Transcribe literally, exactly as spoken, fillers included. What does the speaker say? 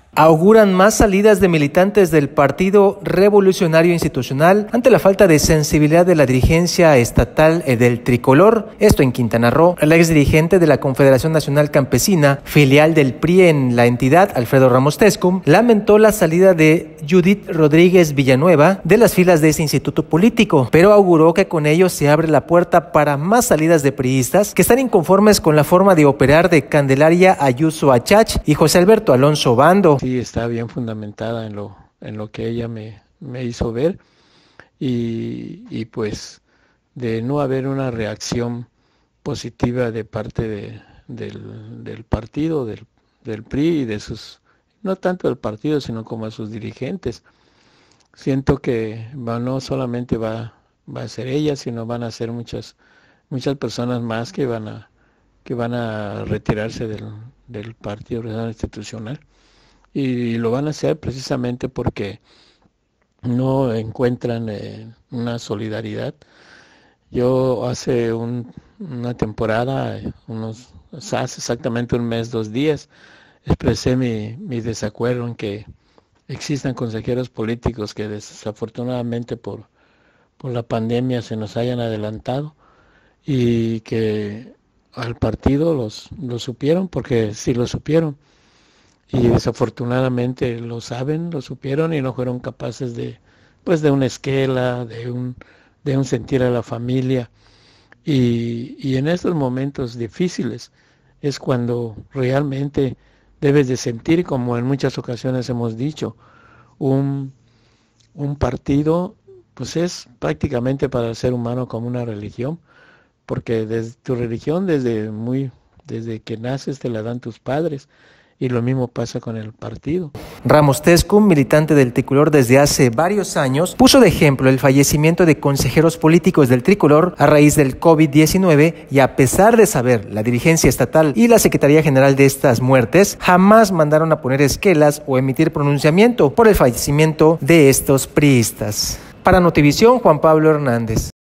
Auguran más salidas de militantes del Partido Revolucionario Institucional ante la falta de sensibilidad de la dirigencia estatal del Tricolor. Esto en Quintana Roo. El exdirigente de la Confederación Nacional Campesina, filial del P R I en la entidad, Alfredo Ramos Tezcum, lamentó la salida de Judith Rodríguez Villanueva de las filas de ese instituto político, pero auguró que con ello se abre la puerta para más salidas de priistas que están inconformes con la forma de operar de Candelaria Ayuso Achach y José Alberto Alonso Bando. Sí, está bien fundamentada en lo, en lo que ella me, me hizo ver y, y pues de no haber una reacción positiva de parte de, del, del partido, del, del P R I y de sus, no tanto del partido, sino como a sus dirigentes. Siento que va, no solamente va, va a ser ella, sino van a ser muchas, muchas personas más que van a, que van a retirarse del, del Partido Revolucionario Institucional. Y lo van a hacer precisamente porque no encuentran eh, una solidaridad. Yo hace un, una temporada, unos, hace exactamente un mes, dos días, expresé mi, mi desacuerdo en que existan consejeros políticos que desafortunadamente por, por la pandemia se nos hayan adelantado y que al partido los, lo supieron, porque sí lo supieron. Y desafortunadamente lo saben, lo supieron y no fueron capaces de, pues de una esquela, de un, de un sentir a la familia. Y, y en estos momentos difíciles es cuando realmente debes de sentir, como en muchas ocasiones hemos dicho, un, un partido, pues es prácticamente para el ser humano como una religión, porque desde tu religión, desde muy, desde que naces te la dan tus padres. Y lo mismo pasa con el partido. Ramos Tezcum, militante del Tricolor desde hace varios años, puso de ejemplo el fallecimiento de consejeros políticos del Tricolor a raíz del COVID diecinueve y a pesar de saber la dirigencia estatal y la Secretaría General de estas muertes, jamás mandaron a poner esquelas o emitir pronunciamiento por el fallecimiento de estos priistas. Para Notivisión, Juan Pablo Hernández.